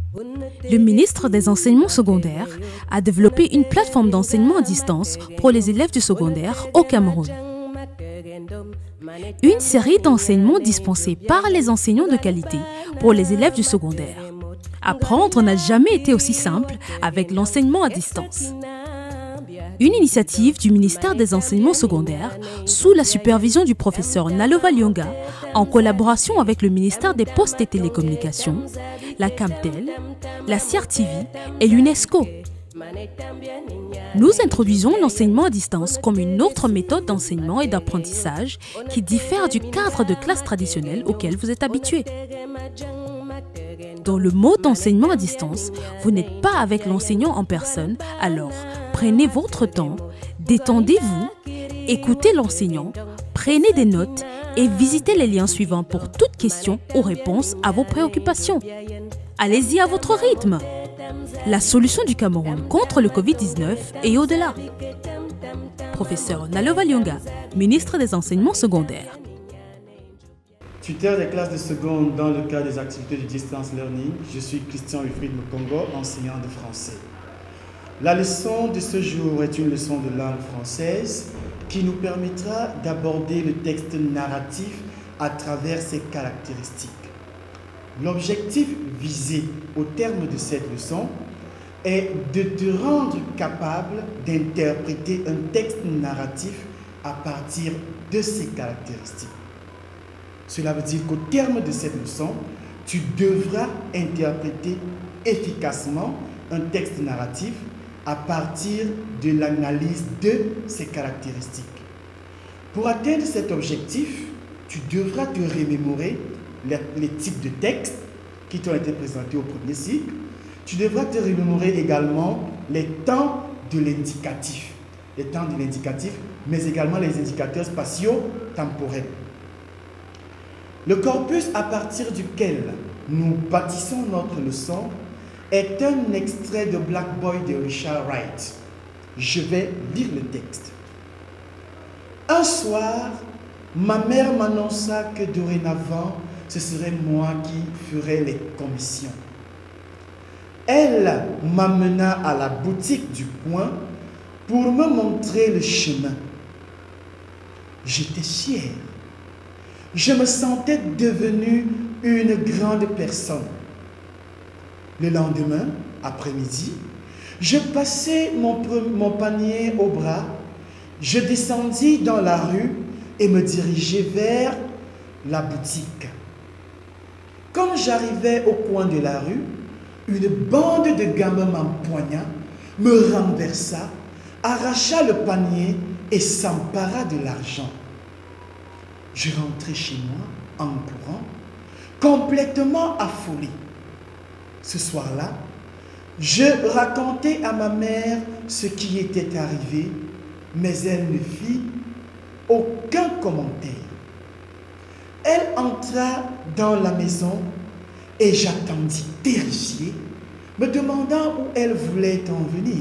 Le ministre des Enseignements secondaires a développé une plateforme d'enseignement à distance pour les élèves du secondaire au Cameroun. Une série d'enseignements dispensés par les enseignants de qualité pour les élèves du secondaire. Apprendre n'a jamais été aussi simple avec l'enseignement à distance. Une initiative du ministère des Enseignements secondaires sous la supervision du professeur Nalova Lyonga en collaboration avec le ministère des Postes et Télécommunications, la Camtel, la CRTV et l'UNESCO. Nous introduisons l'enseignement à distance comme une autre méthode d'enseignement et d'apprentissage qui diffère du cadre de classe traditionnel auquel vous êtes habitué. Dans le mode d'enseignement à distance, vous n'êtes pas avec l'enseignant en personne, alors prenez votre temps, détendez-vous, écoutez l'enseignant, prenez des notes et visitez les liens suivants pour toute question ou réponse à vos préoccupations. Allez-y à votre rythme. La solution du Cameroun contre le Covid-19 et au-delà. Professeur Nalova Lyonga, ministre des Enseignements secondaires. Tuteur des classes de seconde dans le cadre des activités de distance learning, je suis Christian Wilfried Mukongo, enseignant de français. La leçon de ce jour est une leçon de langue française qui nous permettra d'aborder le texte narratif à travers ses caractéristiques. L'objectif visé au terme de cette leçon est de te rendre capable d'interpréter un texte narratif à partir de ses caractéristiques. Cela veut dire qu'au terme de cette leçon, tu devras interpréter efficacement un texte narratif à partir de l'analyse de ses caractéristiques. Pour atteindre cet objectif, tu devras te remémorer les types de textes qui t'ont été présentés au premier cycle. Tu devras te remémorer également les temps de l'indicatif. Les temps de l'indicatif, mais également les indicateurs spatiaux temporels. Le corpus à partir duquel nous bâtissons notre leçon est un extrait de Black Boy de Richard Wright. Je vais lire le texte. Un soir, ma mère m'annonça que dorénavant, ce serait moi qui ferais les commissions. Elle m'amena à la boutique du coin pour me montrer le chemin. J'étais fier. Je me sentais devenue une grande personne. Le lendemain, après-midi, je passai mon panier au bras, je descendis dans la rue et me dirigeai vers la boutique. Comme j'arrivais au coin de la rue, une bande de gamins m'empoigna, me renversa, arracha le panier et s'empara de l'argent. Je rentrai chez moi en courant, complètement affolé. Ce soir-là, je racontai à ma mère ce qui était arrivé, mais elle ne fit aucun commentaire. Elle entra dans la maison et j'attendis terrifié, me demandant où elle voulait en venir.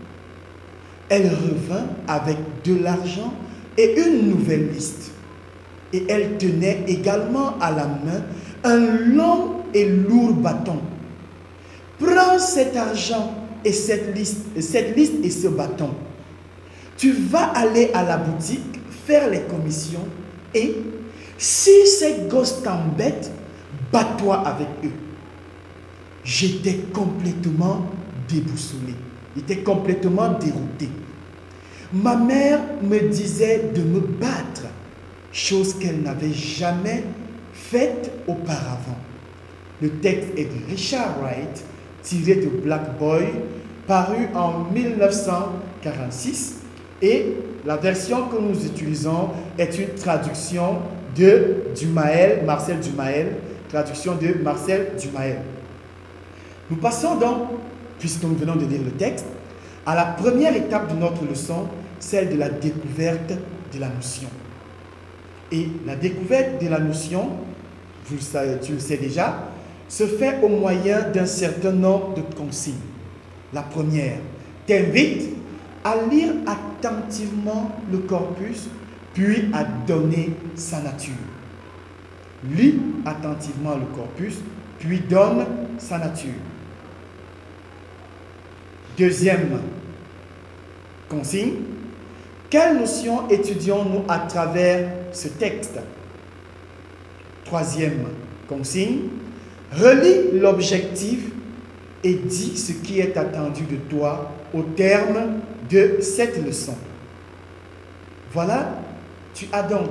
Elle revint avec de l'argent et une nouvelle liste. Et elle tenait également à la main un long et lourd bâton. Prends cet argent et cette liste et ce bâton. Tu vas aller à la boutique, faire les commissions et si ces gosses t'embêtent, bats-toi avec eux. J'étais complètement déboussolé. J'étais complètement dérouté. Ma mère me disait de me battre, chose qu'elle n'avait jamais faite auparavant. Le texte est de Richard Wright, tiré de Black Boy, paru en 1946. Et la version que nous utilisons est une traduction de Marcel Dumael, traduction de Marcel Dumael. Nous passons donc, puisque nous venons de lire le texte, à la première étape de notre leçon, celle de la découverte de la notion. Et la découverte de la notion, tu le sais déjà, se fait au moyen d'un certain nombre de consignes. La première t'invite à lire attentivement le corpus, puis à donner sa nature. Lis attentivement le corpus, puis donne sa nature. Deuxième consigne, quelle notion étudions-nous à travers ce texte? Troisième consigne, relis l'objectif et dis ce qui est attendu de toi au terme de cette leçon. Voilà, tu as donc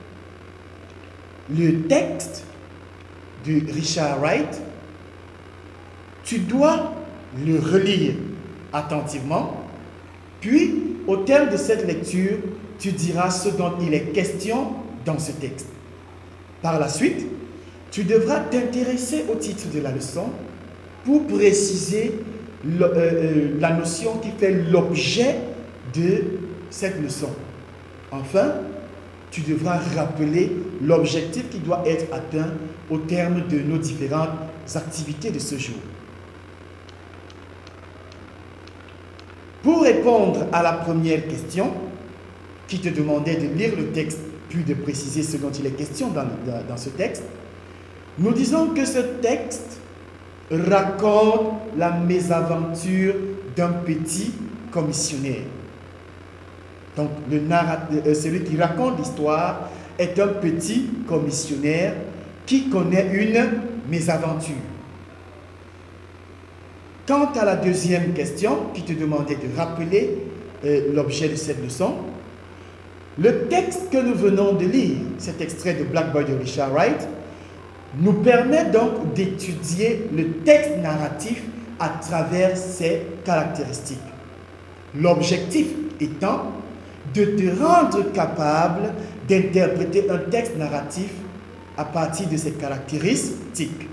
le texte de Richard Wright. Tu dois le relire attentivement, puis au terme de cette lecture, tu diras ce dont il est question dans ce texte. Par la suite, tu devras t'intéresser au titre de la leçon pour préciser la notion qui fait l'objet de cette leçon. Enfin, tu devras rappeler l'objectif qui doit être atteint au terme de nos différentes activités de ce jour. Pour répondre à la première question, qui te demandait de lire le texte puis de préciser ce dont il est question dans ce texte, nous disons que ce texte raconte la mésaventure d'un petit commissionnaire. Donc, celui qui raconte l'histoire est un petit commissionnaire qui connaît une mésaventure. Quant à la deuxième question, qui te demandait de rappeler l'objet de cette leçon, le texte que nous venons de lire, cet extrait de Black Boy de Richard Wright, nous permet donc d'étudier le texte narratif à travers ses caractéristiques. L'objectif étant de te rendre capable d'interpréter un texte narratif à partir de ses caractéristiques.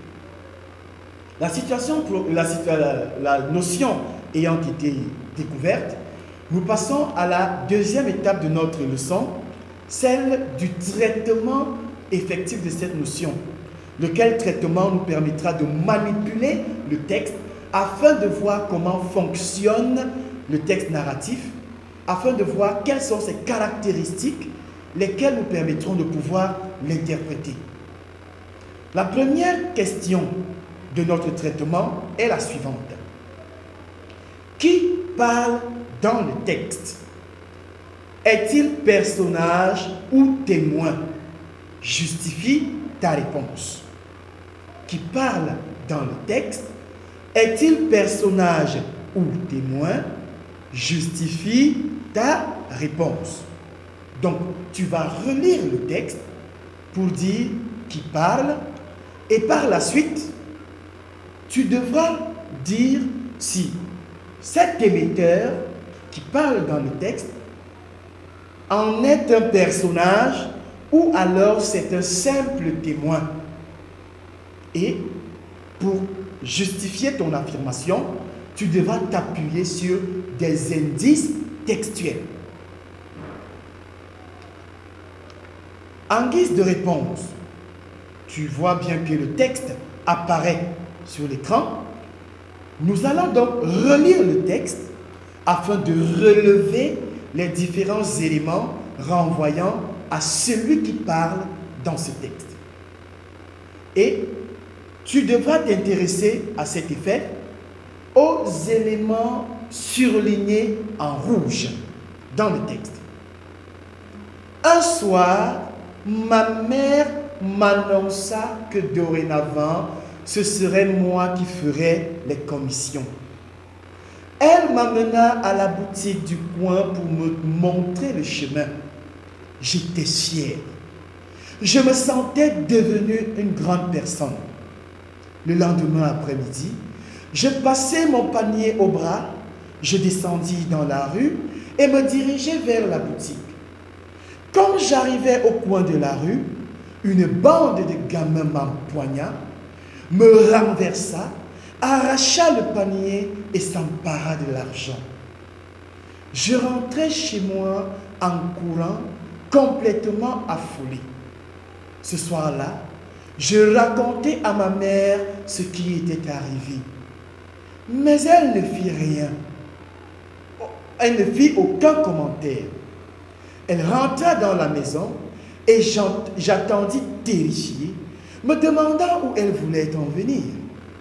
La notion ayant été découverte, nous passons à la deuxième étape de notre leçon, celle du traitement effectif de cette notion, lequel traitement nous permettra de manipuler le texte afin de voir comment fonctionne le texte narratif, afin de voir quelles sont ses caractéristiques, lesquelles nous permettront de pouvoir l'interpréter. La première question de notre traitement est la suivante. Qui parle dans le texte? Est-il personnage ou témoin? Justifie ta réponse. Qui parle dans le texte? Est-il personnage ou témoin? Justifie ta réponse. Donc, tu vas relire le texte pour dire qui parle et par la suite, tu devras dire si cet émetteur qui parle dans le texte en est un personnage ou alors c'est un simple témoin. Et pour justifier ton affirmation, tu devras t'appuyer sur des indices textuels. En guise de réponse, tu vois bien que le texte apparaît sur l'écran. Nous allons donc relire le texte afin de relever les différents éléments renvoyant à celui qui parle dans ce texte. Et tu devras t'intéresser à cet effet aux éléments surlignés en rouge dans le texte. Un soir, ma mère m'annonça que dorénavant, ce serait moi qui ferais les commissions. Elle m'amena à la boutique du coin pour me montrer le chemin. J'étais fier. Je me sentais devenue une grande personne. Le lendemain après-midi, je passai mon panier au bras, je descendis dans la rue et me dirigeai vers la boutique. Quand j'arrivais au coin de la rue, une bande de gamins m'empoigna, me renversa, arracha le panier et s'empara de l'argent. Je rentrai chez moi en courant, complètement affolé. Ce soir-là, je racontai à ma mère ce qui était arrivé. Mais elle ne fit rien. Elle ne fit aucun commentaire. Elle rentra dans la maison et j'attendis terrifié, me demandant où elle voulait en venir.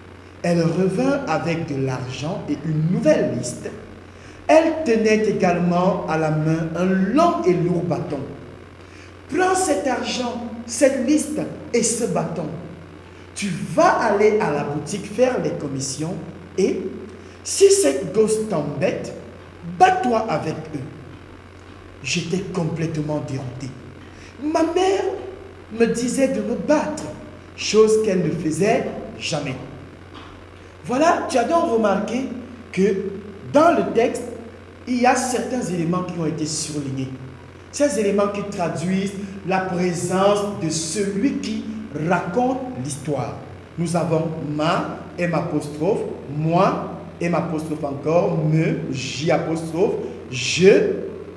Elle revint avec de l'argent et une nouvelle liste. Elle tenait également à la main un long et lourd bâton. Prends cet argent, cette liste et ce bâton. Tu vas aller à la boutique faire les commissions et si cette gosse t'embête, bats-toi avec eux. J'étais complètement dérouté. Ma mère me disait de me battre, chose qu'elle ne faisait jamais. Voilà, tu as donc remarqué que dans le texte, il y a certains éléments qui ont été surlignés. Ces éléments qui traduisent la présence de celui qui raconte l'histoire. Nous avons ma, M apostrophe, moi, M apostrophe encore, me, J apostrophe, je,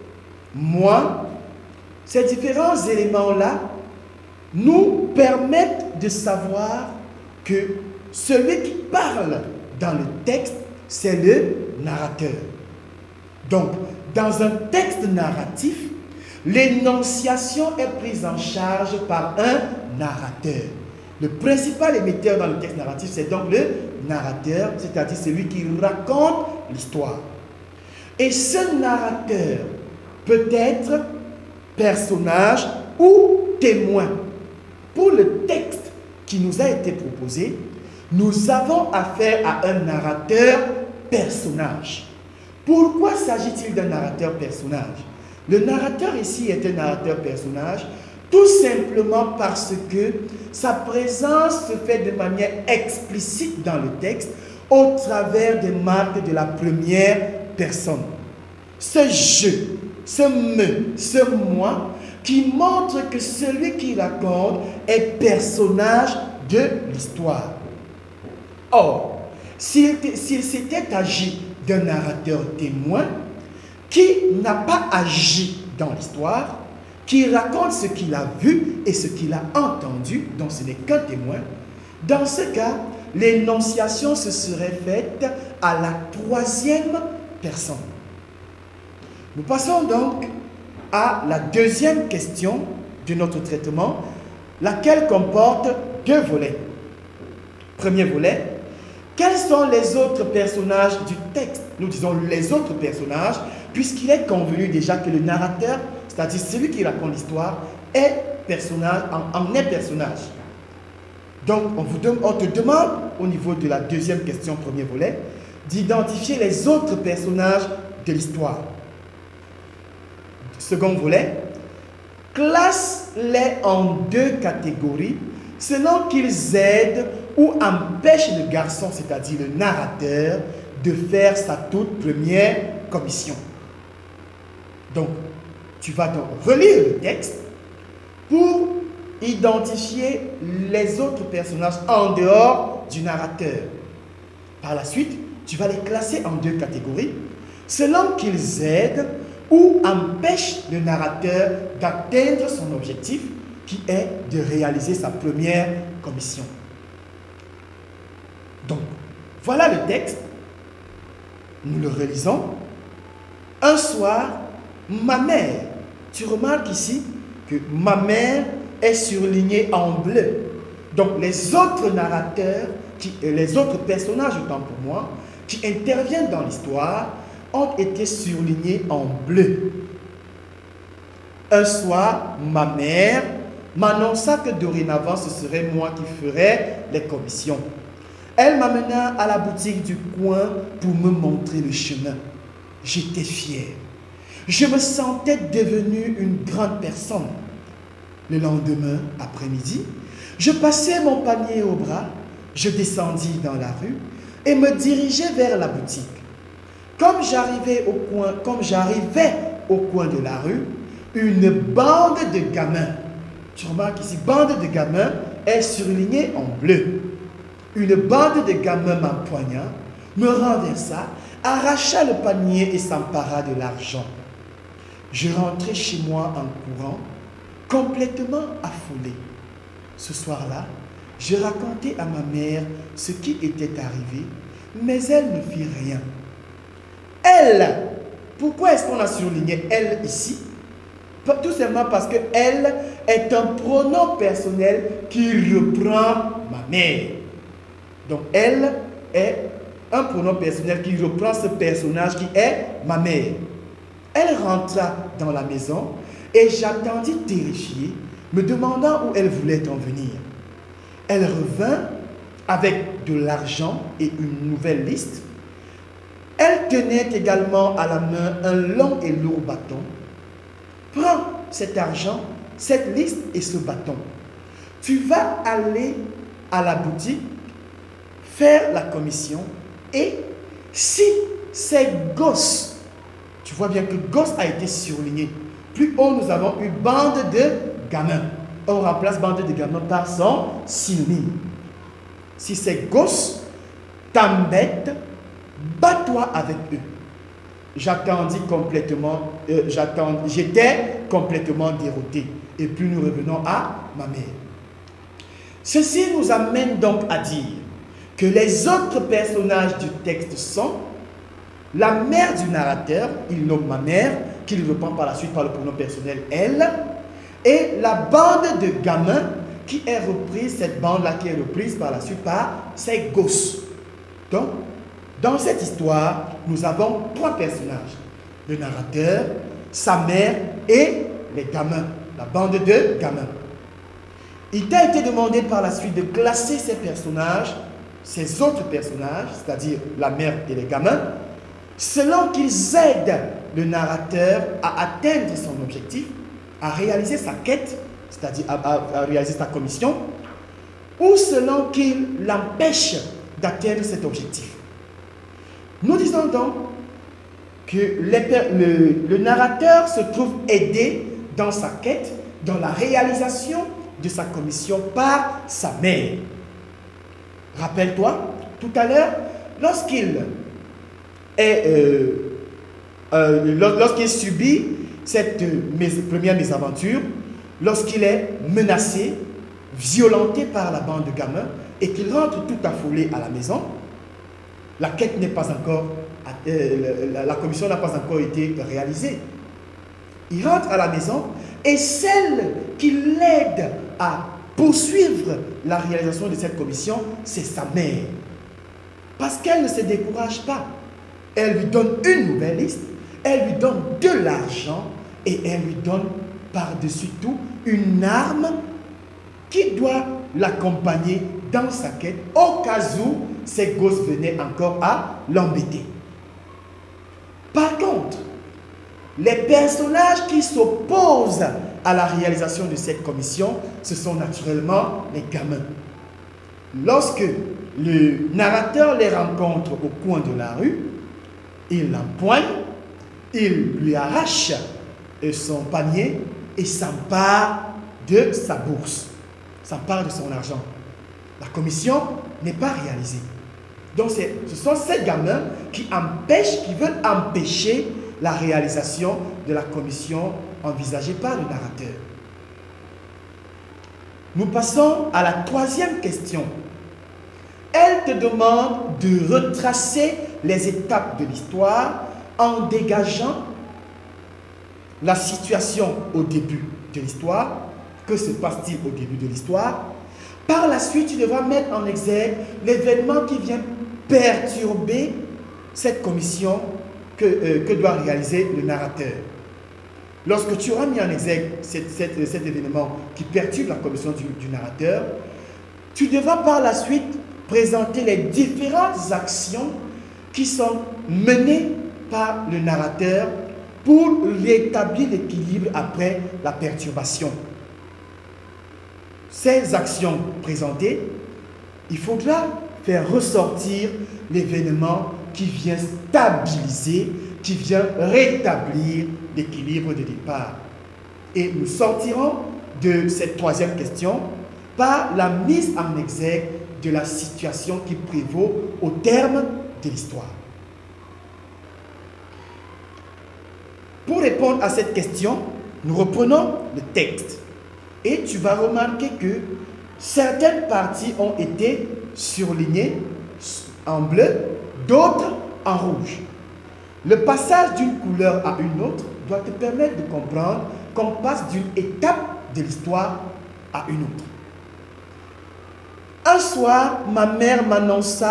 moi. Ces différents éléments-là nous permettent de savoir que celui qui parle dans le texte, c'est le narrateur. Donc, dans un texte narratif, l'énonciation est prise en charge par un narrateur. Le principal émetteur dans le texte narratif, c'est donc le narrateur, c'est-à-dire celui qui raconte l'histoire. Et ce narrateur peut être personnage ou témoin. Pour le texte qui nous a été proposé, nous avons affaire à un narrateur personnage. Pourquoi s'agit-il d'un narrateur personnage? Le narrateur ici est un narrateur personnage tout simplement parce que sa présence se fait de manière explicite dans le texte au travers des marques de la première personne. Ce je, ce me, ce moi qui montre que celui qui raconte est personnage de l'histoire. Or, s'il s'était agi d'un narrateur témoin qui n'a pas agi dans l'histoire, qui raconte ce qu'il a vu et ce qu'il a entendu, donc ce n'est qu'un témoin, dans ce cas, l'énonciation se serait faite à la troisième personne. Nous passons donc à la deuxième question de notre traitement, laquelle comporte deux volets. Premier volet, quels sont les autres personnages du texte? Nous disons les autres personnages, puisqu'il est convenu déjà que le narrateur, c'est-à-dire celui qui raconte l'histoire, est personnage, en est personnage. Donc, on te demande, au niveau de la deuxième question, premier volet, d'identifier les autres personnages de l'histoire. Second volet, classe-les en deux catégories selon qu'ils aident ou empêchent le garçon, c'est-à-dire le narrateur, de faire sa toute première commission. Donc, tu vas donc relire le texte pour identifier les autres personnages en dehors du narrateur. Par la suite, tu vas les classer en deux catégories selon qu'ils aident ou empêchent le narrateur d'atteindre son objectif qui est de réaliser sa première commission. Donc, voilà le texte. Nous le relisons. Un soir, ma mère, tu remarques ici que ma mère est surlignée en bleu. Donc, les autres narrateurs, les autres personnages, autant pour moi, qui interviennent dans l'histoire, ont été surlignés en bleu. Un soir, ma mère m'annonça que dorénavant, ce serait moi qui ferais les commissions. Elle m'amena à la boutique du coin pour me montrer le chemin. J'étais fier. Je me sentais devenu une grande personne. Le lendemain après-midi, je passais mon panier au bras, je descendis dans la rue et me dirigeais vers la boutique. Comme j'arrivais au coin de la rue, une bande de gamins, tu remarques ici, bande de gamins est surlignée en bleu. Une bande de gamins m'empoigna, me renversa, arracha le panier et s'empara de l'argent. Je rentrai chez moi en courant, complètement affolé. Ce soir-là, je racontai à ma mère ce qui était arrivé, mais elle ne fit rien. Elle, pourquoi est-ce qu'on a surligné elle ici? Tout simplement parce que elle est un pronom personnel qui reprend ma mère. Donc elle est un pronom personnel qui reprend ce personnage qui est ma mère. Elle rentra dans la maison et j'attendis terrifié, me demandant où elle voulait en venir. Elle revint avec de l'argent et une nouvelle liste. Elle tenait également à la main un long et lourd bâton. Prends cet argent, cette liste et ce bâton. Tu vas aller à la boutique, faire la commission et si ces gosses, tu vois bien que gosse a été surligné. Plus haut, nous avons eu bande de gamins. On remplace bande de gamins par son synonyme. Si ces gosses t'embêtent, bats-toi avec eux. J'étais complètement dérouté. Et puis nous revenons à ma mère. Ceci nous amène donc à dire que les autres personnages du texte sont la mère du narrateur, il nomme ma mère, qu'il reprend par la suite par le pronom personnel elle, et la bande de gamins qui est reprise, cette bande-là qui est reprise par la suite par ses gosses. Donc, dans cette histoire, nous avons trois personnages. Le narrateur, sa mère et les gamins, la bande de gamins. Il t'a été demandé par la suite de classer ces personnages, ces autres personnages, c'est-à-dire la mère et les gamins, selon qu'ils aident le narrateur à atteindre son objectif, à réaliser sa quête, c'est-à-dire à réaliser sa commission, ou selon qu'ils l'empêchent d'atteindre cet objectif. Nous disons donc que le narrateur se trouve aidé dans sa quête, dans la réalisation de sa commission par sa mère. Rappelle-toi, tout à l'heure, lorsqu'il subit cette première mésaventure, lorsqu'il est menacé, violenté par la bande de gamins et qu'il rentre tout affolé à la maison, la quête n'est pas encore, la commission n'a pas encore été réalisée. Il rentre à la maison et celle qui l'aide à poursuivre la réalisation de cette commission, c'est sa mère. Parce qu'elle ne se décourage pas. Elle lui donne une nouvelle liste, elle lui donne de l'argent et elle lui donne par-dessus tout une arme qui doit l'accompagner dans sa quête au cas où ses gosses venaient encore à l'embêter. Par contre, les personnages qui s'opposent à la réalisation de cette commission, ce sont naturellement les gamins. Lorsque le narrateur les rencontre au coin de la rue, il l'empoigne, il lui arrache son panier et s'empare de sa bourse, s'empare de son argent. La commission n'est pas réalisée. Donc ce sont ces gamins qui veulent empêcher la réalisation de la commission envisagée par le narrateur. Nous passons à la troisième question. Elle te demande de retracer les étapes de l'histoire en dégageant la situation au début de l'histoire. Que se passe-t-il au début de l'histoire? Par la suite, tu devras mettre en exergue l'événement qui vient perturber cette commission que doit réaliser le narrateur. Lorsque tu auras mis en exergue cet événement qui perturbe la commission du narrateur, tu devras par la suite présenter les différentes actions qui sont menées par le narrateur pour rétablir l'équilibre après la perturbation. Ces actions présentées, il faudra faire ressortir l'événement qui vient stabiliser, qui vient rétablir l'équilibre de départ. Et nous sortirons de cette troisième question par la mise en exergue de la situation qui prévaut au terme de l'histoire. Pour répondre à cette question, nous reprenons le texte. Et tu vas remarquer que certaines parties ont été surlignées en bleu, d'autres en rouge. Le passage d'une couleur à une autre doit te permettre de comprendre qu'on passe d'une étape de l'histoire à une autre. Un soir, ma mère m'annonça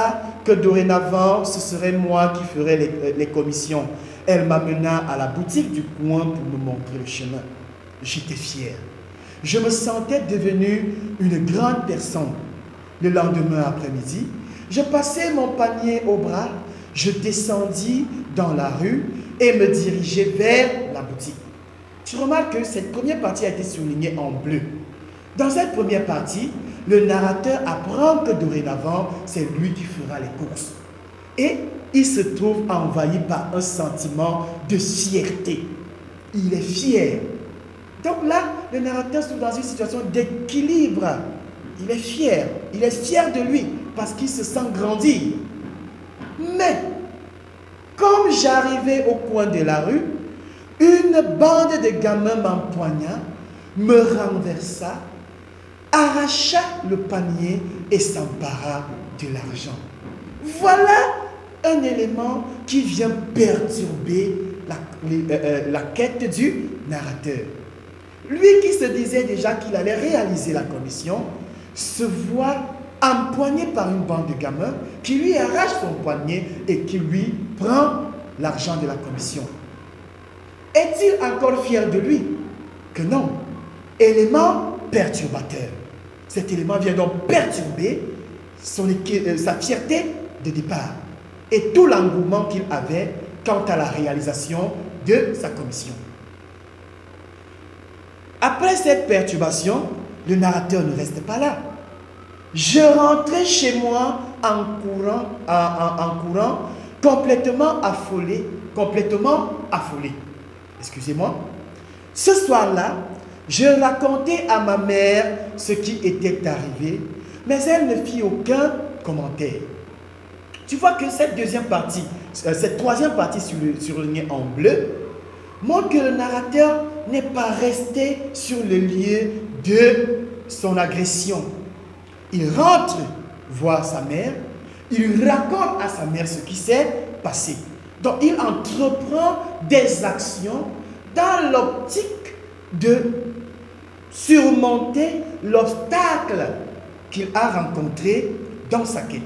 que dorénavant, ce serait moi qui ferais les commissions. Elle m'amena à la boutique du coin pour me montrer le chemin. J'étais fier. Je me sentais devenu une grande personne. Le lendemain après-midi, je passais mon panier au bras, je descendis dans la rue et me dirigeais vers la boutique. Tu remarques que cette première partie a été soulignée en bleu. Dans cette première partie, le narrateur apprend que dorénavant, c'est lui qui fera les courses. Et il se trouve envahi par un sentiment de fierté. Il est fier. Donc là, le narrateur se trouve dans une situation d'équilibre. Il est fier de lui parce qu'il se sent grandir. Mais, comme j'arrivais au coin de la rue, une bande de gamins m'empoigna, me renversa, arracha le panier et s'empara de l'argent. Voilà un élément qui vient perturber la quête du narrateur. Lui qui se disait déjà qu'il allait réaliser la commission, se voit empoigné par une bande de gamins qui lui arrache son poignet et qui lui prend l'argent de la commission. Est-il encore fier de lui? Que non. Élément perturbateur. Cet élément vient donc perturber sa fierté de départ et tout l'engouement qu'il avait quant à la réalisation de sa commission. Après cette perturbation, le narrateur ne reste pas là. Je rentrais chez moi en courant, complètement affolé. Excusez-moi. Ce soir-là, je racontais à ma mère ce qui était arrivé, mais elle ne fit aucun commentaire. Tu vois que cette troisième partie surlignée en bleu, montre que le narrateur n'est pas resté sur le lieu de son agression. Il rentre voir sa mère, il raconte à sa mère ce qui s'est passé. Donc il entreprend des actions dans l'optique de surmonter l'obstacle qu'il a rencontré dans sa quête.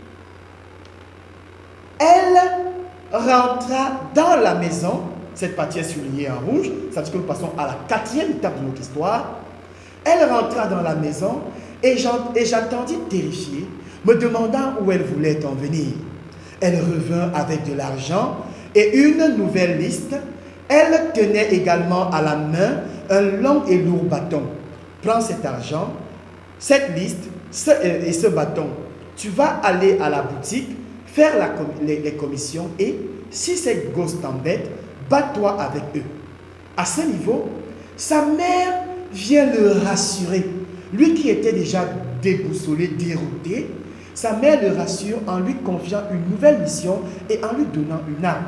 Elle rentra dans la maison. Cette partie est soulignée en rouge. Ça veut dire que nous passons à la 4e étape de notre histoire. Elle rentra dans la maison et j'attendis terrifié, me demandant où elle voulait en venir. Elle revint avec de l'argent et une nouvelle liste. Elle tenait également à la main un long et lourd bâton. Prends cet argent, cette liste et ce bâton. Tu vas aller à la boutique, faire les commissions et si ces gosses t'embêtent, bats-toi avec eux. À ce niveau, sa mère vient le rassurer. Lui qui était déjà déboussolé, dérouté, sa mère le rassure en lui confiant une nouvelle mission et en lui donnant une arme.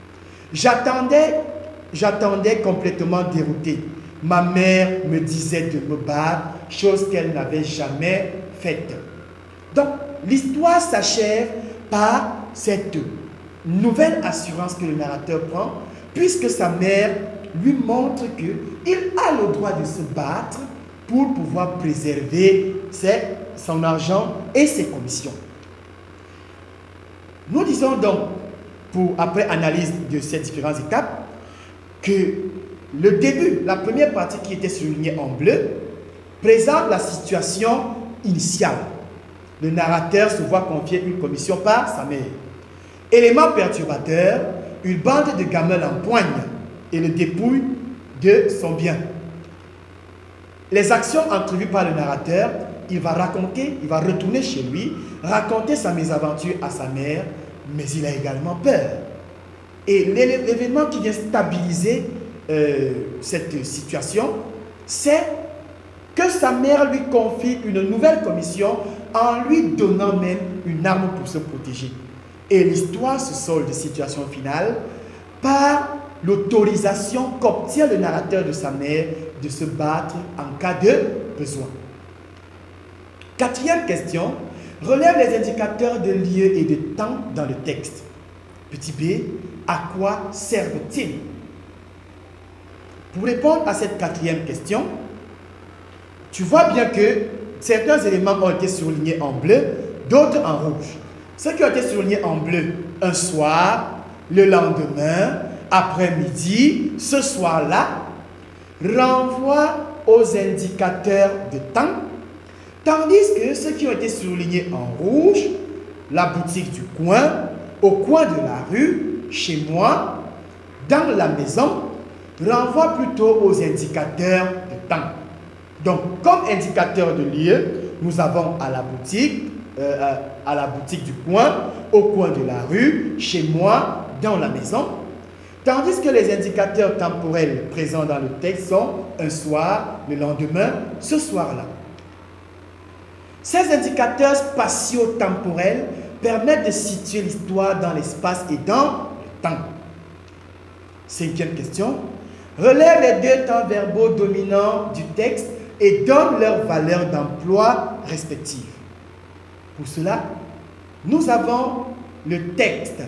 J'attendais complètement dérouté. Ma mère me disait de me battre, chose qu'elle n'avait jamais faite. Donc, l'histoire s'achève par cette nouvelle assurance que le narrateur prend, puisque sa mère lui montre qu'il a le droit de se battre pour pouvoir préserver son argent et ses commissions. Nous disons donc, après analyse de ces différentes étapes, que le début, la première partie qui était soulignée en bleu, présente la situation initiale. Le narrateur se voit confier une commission par sa mère. Élément perturbateur, une bande de gamins l'empoigne et le dépouille de son bien. Les actions entrevues par le narrateur, il va retourner chez lui, raconter sa mésaventure à sa mère, mais il a également peur. Et l'événement qui vient stabiliser cette situation, c'est que sa mère lui confie une nouvelle commission en lui donnant même une arme pour se protéger. Et l'histoire se solde, situation finale, par l'autorisation qu'obtient le narrateur de sa mère de se battre en cas de besoin. 4e question, relève les indicateurs de lieu et de temps dans le texte. Petit b, à quoi servent-ils? Pour répondre à cette 4e question, tu vois bien que certains éléments ont été surlignés en bleu, d'autres en rouge. ceux qui ont été soulignés en bleu, un soir, le lendemain, après-midi, ce soir-là, renvoient aux indicateurs de temps, tandis que ceux qui ont été soulignés en rouge, la boutique du coin, au coin de la rue, chez moi, dans la maison, renvoient plutôt aux indicateurs de temps. Donc, comme indicateur de lieu, nous avons à la boutique du coin, au coin de la rue, chez moi, dans la maison. Tandis que les indicateurs temporels présents dans le texte sont un soir, le lendemain, ce soir-là. Ces indicateurs spatio-temporels permettent de situer l'histoire dans l'espace et dans le temps. Cinquième question. Relève les deux temps verbaux dominants du texte et donne leur valeur d'emploi respective. Pour cela, nous avons le texte.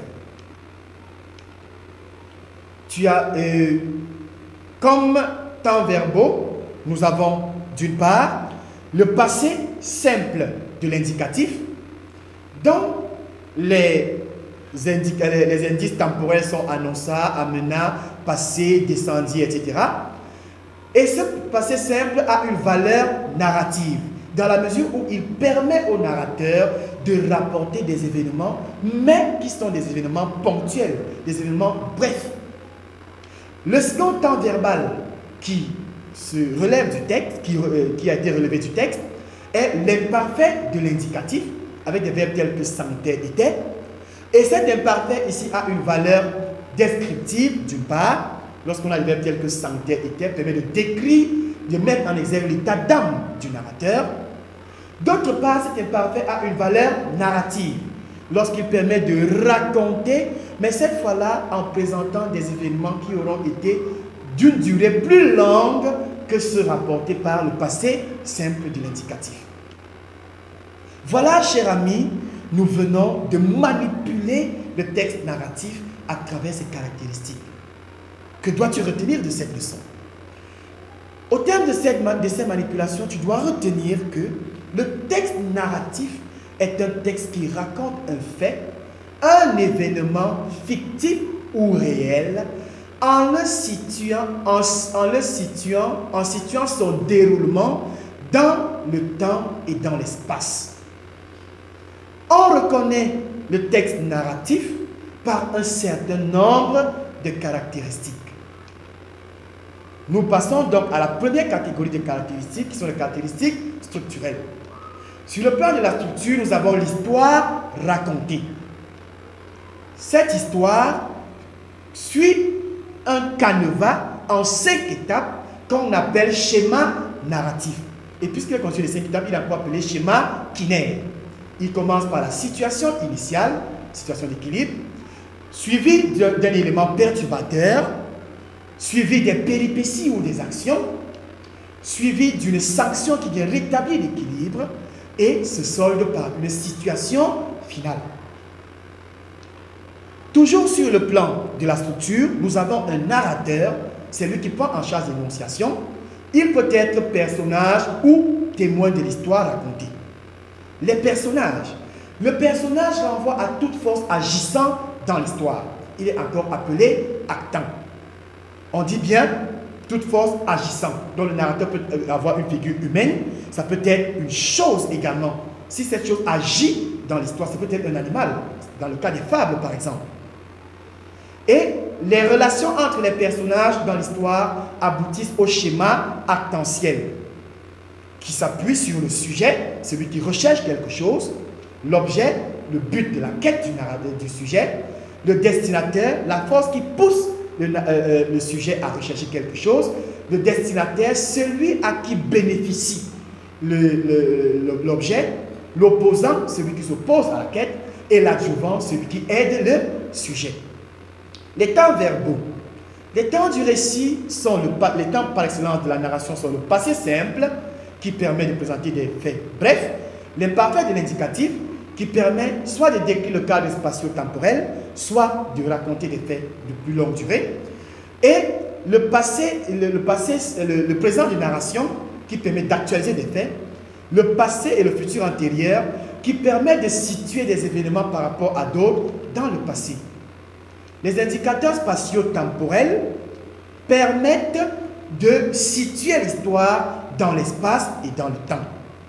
Tu as comme temps verbaux, nous avons d'une part le passé simple de l'indicatif, dont les indices temporels sont annonça, amena, passé, descendit, etc. Et ce passé simple a une valeur narrative, dans la mesure où il permet au narrateur de rapporter des événements, mais qui sont des événements ponctuels, des événements brefs. Le second temps verbal qui se relève du texte, qui a été relevé du texte, est l'imparfait de l'indicatif, avec des verbes tels que santé, était. Et cet imparfait ici a une valeur descriptive, d'une part, lorsqu'on a des verbes tels que santé, était, permet de décrire, de mettre en exergue l'état d'âme du narrateur. D'autre part, cet imparfait a une valeur narrative, lorsqu'il permet de raconter, mais cette fois-là en présentant des événements qui auront été d'une durée plus longue que ceux rapportés par le passé simple de l'indicatif. Voilà, chers amis, nous venons de manipuler le texte narratif à travers ses caractéristiques. Que dois-tu retenir de cette leçon? Au terme de ces manipulations, tu dois retenir que le texte narratif est un texte qui raconte un fait, un événement fictif ou réel, en situant son déroulement dans le temps et dans l'espace. On reconnaît le texte narratif par un certain nombre de caractéristiques. Nous passons donc à la première catégorie de caractéristiques qui sont les caractéristiques structurelles. Sur le plan de la structure, nous avons l'histoire racontée. Cette histoire suit un canevas en 5 étapes qu'on appelle schéma narratif. Et puisqu'il est constitué de 5 étapes, il est encore appelé schéma quinaire. Il commence par la situation initiale, situation d'équilibre, suivi d'un élément perturbateur, suivi des péripéties ou des actions, suivi d'une sanction qui vient rétablir l'équilibre et se solde par une situation finale. Toujours sur le plan de la structure, nous avons un narrateur, c'est lui qui prend en charge l'énonciation. Il peut être personnage ou témoin de l'histoire racontée. Les personnages. Le personnage renvoie à toute force agissant dans l'histoire. Il est encore appelé actant. On dit bien toute force agissant. Donc le narrateur peut avoir une figure humaine, ça peut être une chose également. Si cette chose agit dans l'histoire, ça peut être un animal, dans le cas des fables par exemple. Et les relations entre les personnages dans l'histoire aboutissent au schéma actantiel, qui s'appuie sur le sujet, celui qui recherche quelque chose, l'objet, le but de la quête du sujet, le destinataire, la force qui pousse le sujet à rechercher quelque chose, le destinataire, celui à qui bénéficie l'objet, l'opposant, celui qui s'oppose à la quête, et l'adjuvant, celui qui aide le sujet. Les temps verbaux. Les temps du récit sont les temps par excellence de la narration sont le passé simple, qui permet de présenter des faits brefs, l'imparfait de l'indicatif, qui permet soit de décrire le cadre spatio-temporel, soit de raconter des faits de plus longue durée, et le présent de narration, qui permet d'actualiser des faits, le passé et le futur antérieur, qui permet de situer des événements par rapport à d'autres dans le passé. Les indicateurs spatio-temporels permettent de situer l'histoire dans l'espace et dans le temps.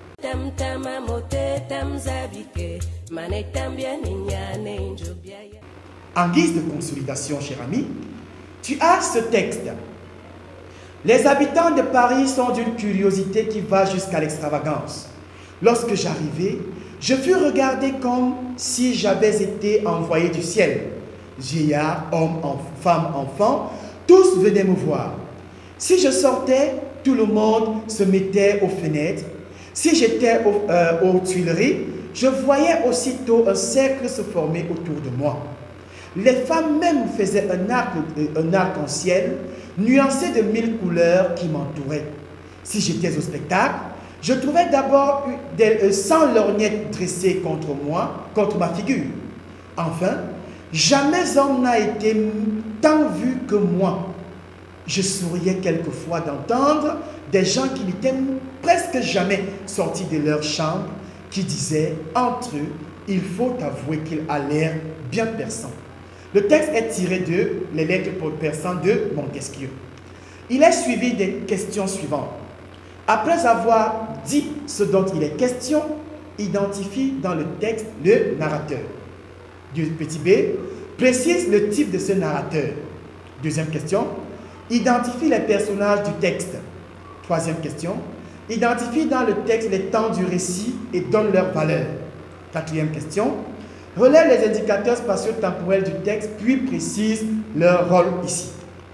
En guise de consolidation, cher ami, tu as ce texte. Les habitants de Paris sont d'une curiosité qui va jusqu'à l'extravagance. Lorsque j'arrivais, je fus regardé comme si j'avais été envoyé du ciel. Vieillards, hommes, femmes, enfants, tous venaient me voir. Si je sortais, tout le monde se mettait aux fenêtres. Si j'étais aux Tuileries, je voyais aussitôt un cercle se former autour de moi. Les femmes même faisaient un arc-en-ciel nuancé de 1000 couleurs qui m'entouraient. Si j'étais au spectacle, je trouvais d'abord 100 lorgnettes dressées contre moi, contre ma figure. Enfin, jamais homme n'a été tant vu que moi. Je souriais quelquefois d'entendre des gens qui n'étaient presque jamais sortis de leur chambre, qui disaient entre eux, il faut avouer qu'il a l'air bien perçant. Le texte est tiré de Les lettres pour persans de Montesquieu. Il est suivi des questions suivantes. Après avoir dit ce dont il est question, identifie dans le texte le narrateur. Petit b, précise le type de ce narrateur. Deuxième question, identifie les personnages du texte. Troisième question, identifie dans le texte les temps du récit et donne leur valeur. Quatrième question, relève les indicateurs spatio-temporels du texte, puis précise leur rôle ici.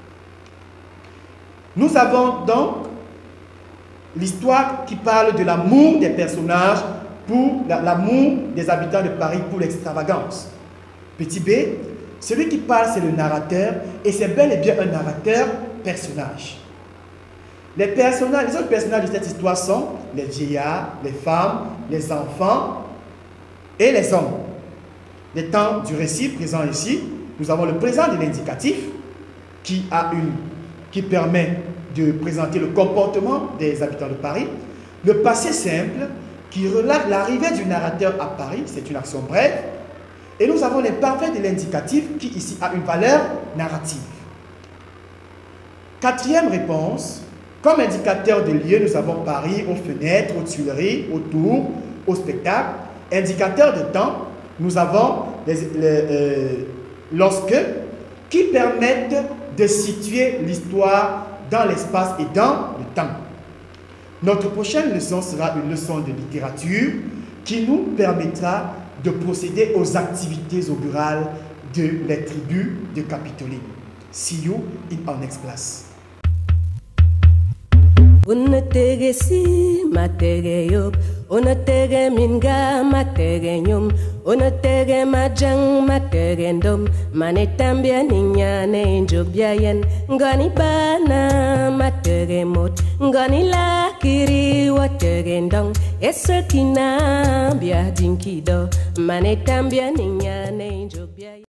Nous avons donc l'histoire qui parle de l'amour des personnages pour l'amour des habitants de Paris pour l'extravagance. Petit b, celui qui parle, c'est le narrateur, et c'est bel et bien un narrateur-personnage. Les autres personnages de cette histoire sont les vieillards, les femmes, les enfants et les hommes. Les temps du récit présent ici, nous avons le présent de l'indicatif qui permet de présenter le comportement des habitants de Paris. Le passé simple qui relate l'arrivée du narrateur à Paris, c'est une action brève. Et nous avons l'imparfait de l'indicatif qui ici a une valeur narrative. Quatrième réponse, comme indicateur de lieu, nous avons Paris, aux fenêtres, aux Tuileries, autour, au spectacle. Indicateur de temps, nous avons lorsque, qui permettent de situer l'histoire dans l'espace et dans le temps. Notre prochaine leçon sera une leçon de littérature qui nous permettra de procéder aux activités augurales de les tribus de Capitoline. See you in our next class. Unatege si matege yop, unatege minga matege nyum, unatege majang matege ndom, manetambia ninyane njobyayen, ngani bana matege mot, ngani lakiri watege ndong, esakina bia dinkido, manetambia ninyane njobyayen.